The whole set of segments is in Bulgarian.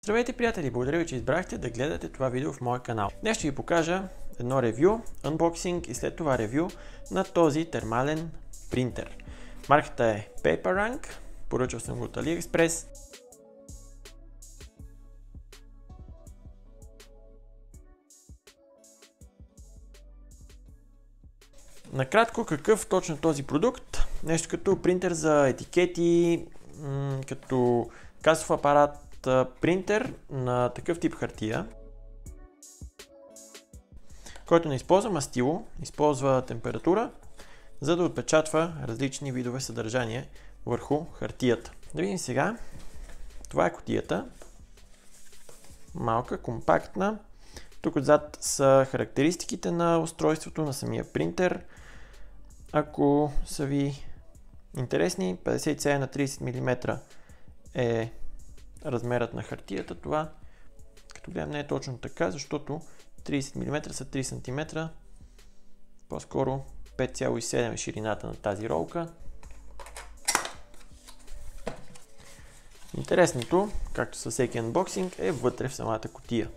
Здравейте, приятели! Благодаря ви, че избрахте да гледате това видео в моя канал. Днес ще ви покажа едно ревю, unboxing и след това ревю на този термален принтер. Марката е PaperRank, поръчал съм го от AliExpress. Накратко, какъв точно този продукт? Нещо като принтер за етикети, като касов апарат, принтер на такъв тип хартия, който не използва мастило, използва температура, за да отпечатва различни видове съдържание върху хартията. Да видим сега. Това е кутията. Малка, компактна. Тук отзад са характеристиките на устройството, на самия принтер. Ако са ви интересни, 57 на 30 мм е размерът на хартията. Това, като гледам, не е точно така, защото 30 мм са 3 см. По-скоро 5,7 е ширината на тази ролка. Интересното, както със всеки анбоксинг, е вътре в самата кутия.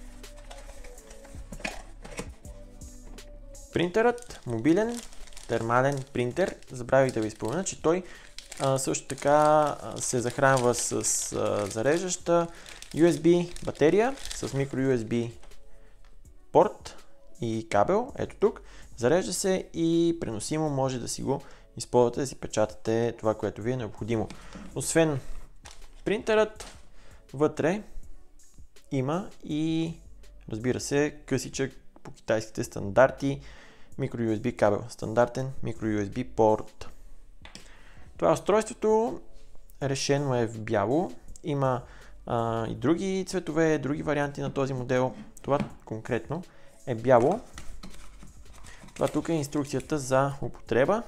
Принтерът, мобилен, термален принтер. Забравих да ви спомена, че той също така се захранва с зареждаща USB батерия, с micro USB порт и кабел. Ето тук. Зарежда се и преносимо може да си го използвате, да си печатате това, което ви е необходимо. Освен принтерът, вътре има и, разбира се, късичък по китайските стандарти, micro USB кабел, стандартен micro USB порт. Това устройството решено е в бяло. Има и други цветове, други варианти на този модел. Това конкретно е бяло. Това тук е инструкцията за употреба.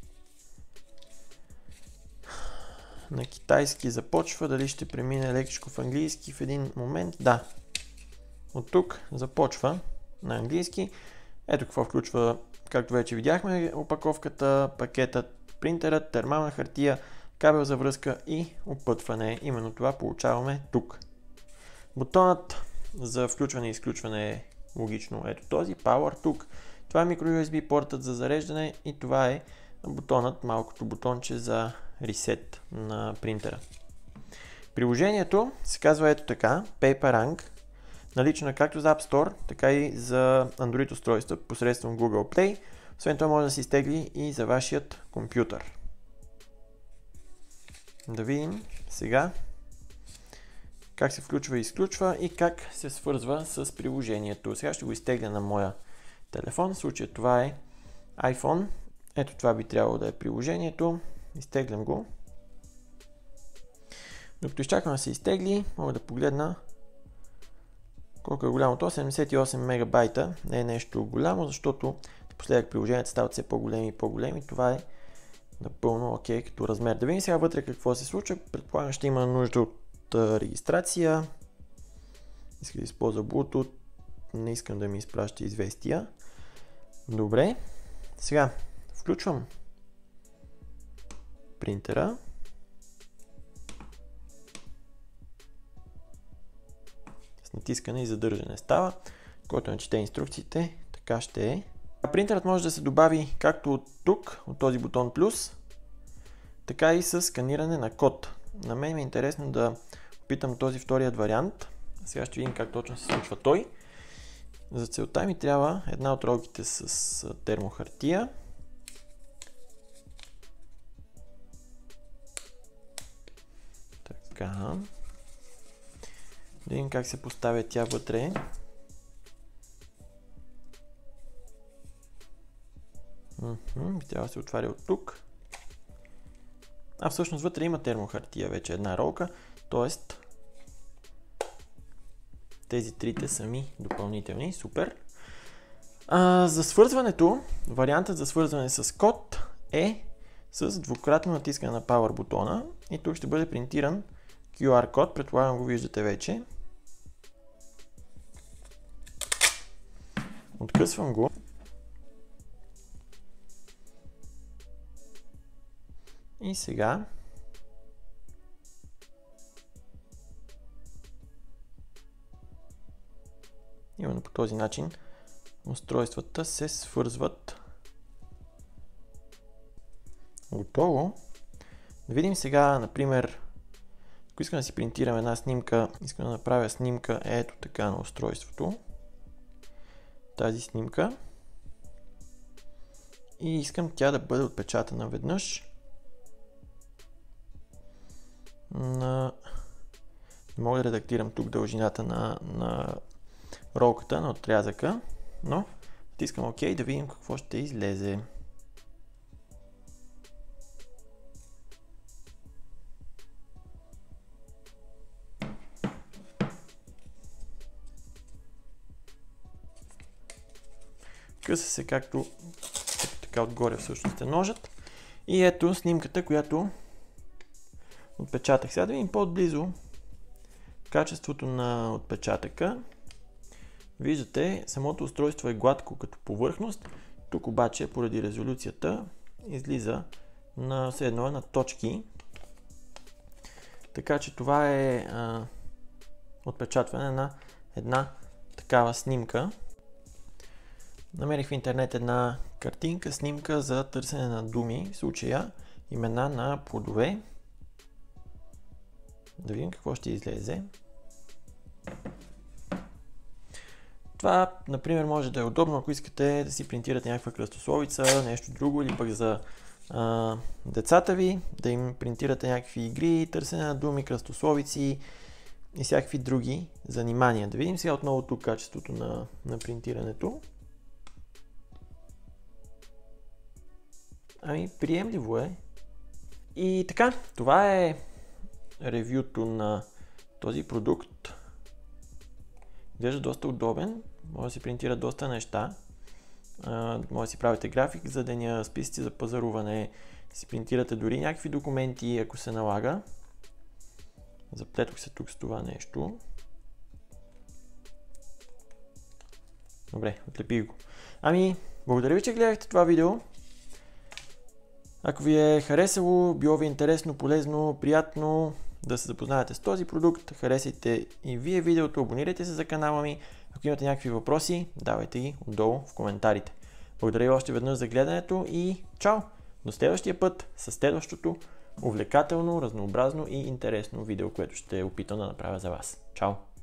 На китайски започва, дали ще премине лекичко в английски в един момент. Да, от тук започва на английски. Ето какво включва, както вече видяхме, опаковката, пакетът, принтерът, термална хартия, кабел за връзка и опътване. Именно това получаваме тук. Бутонът за включване и изключване е логично. Ето този, Power тук. Това е micro USB портът за зареждане и това е бутонът, малкото бутонче за ресет на принтера. Приложението се казва ето така, PaperRank. Налично е както за App Store, така и за Android устройства посредством Google Play. Освен това може да се изтегли и за вашият компютър. Да видим сега как се включва и изключва и как се свързва с приложението. Сега ще го изтегля на моя телефон. В случая това е iPhone. Ето това би трябвало да е приложението. Изтеглям го. Докато изчаквам да се изтегли, мога да погледна колко е голямото. 78 мегабайта. Не е нещо голямо, защото напоследък приложенията стават все по-големи и по-големи. Това е напълно окей като размер. Да видим сега вътре какво се случва. Предполагам, ще има нужда от регистрация. Иска да използва Bluetooth. Не искам да ми изпраща известия. Добре. Сега включвам принтера. С натискане и задържане става. Който не чете инструкциите, така ще е. Принтерът може да се добави както от тук, от този бутон плюс, така и с сканиране на код. На мен ми е интересно да опитам този вторият вариант. Сега ще видим как точно се случва той. За целта ми трябва една от ролките с термохартия. Така. Да видим как се поставя тя вътре. Трябва да се отваря от тук. А всъщност вътре има термохартия, вече една ролка, т.е. тези трите са ми допълнителни. Супер! За свързването, вариантът за свързване с код е с двукратно натискане на Power бутона и тук ще бъде принтиран QR код, предполагам го виждате вече. Откъсвам го. И сега Именно по този начин устройствата се свързват. Готово. Да видим сега, например, ако искам да си принтирам една снимка, искам да направя снимка ето така на устройството. Тази снимка. И искам тя да бъде отпечатана веднъж. Не мога да редактирам тук дължината на ролката, на отрязъка, но натискам OK да видим какво ще излезе. Къса се както така отгоре всъщност е ножът. И ето снимката, която отпечатах. Сега да видим по-отблизо качеството на отпечатъка. Виждате, самото устройство е гладко като повърхност. Тук обаче, поради резолюцията, излиза на все едно на точки. Така че това е отпечатване на една такава снимка. Намерих в интернет една картинка, снимка за търсене на думи, в случая имена на плодове. Да видим какво ще излезе. Това, например, може да е удобно, ако искате да си принтирате някаква кръстословица, нещо друго, или пък за децата ви, да им принтирате някакви игри, търсене на думи, кръстословици и всякакви други занимания. Да видим сега отново тук качеството на принтирането. Ами, приемливо е. И така, това е ревюто на този продукт. Изглежда доста удобен, може да си принтира доста неща. Може да си правите график за деня, списъци за пазаруване, си принтирате дори някакви документи, ако се налага. Заплетох се тук с това нещо. Добре, отлепих го. Ами, благодаря ви, че гледахте това видео. Ако ви е харесало, било ви интересно, полезно, приятно да се запознаете с този продукт, харесайте и вие видеото, абонирайте се за канала ми. Ако имате някакви въпроси, давайте ги отдолу в коментарите. Благодаря ви още веднъж за гледането и чао! До следващия път с следващото увлекателно, разнообразно и интересно видео, което ще опитам да направя за вас. Чао!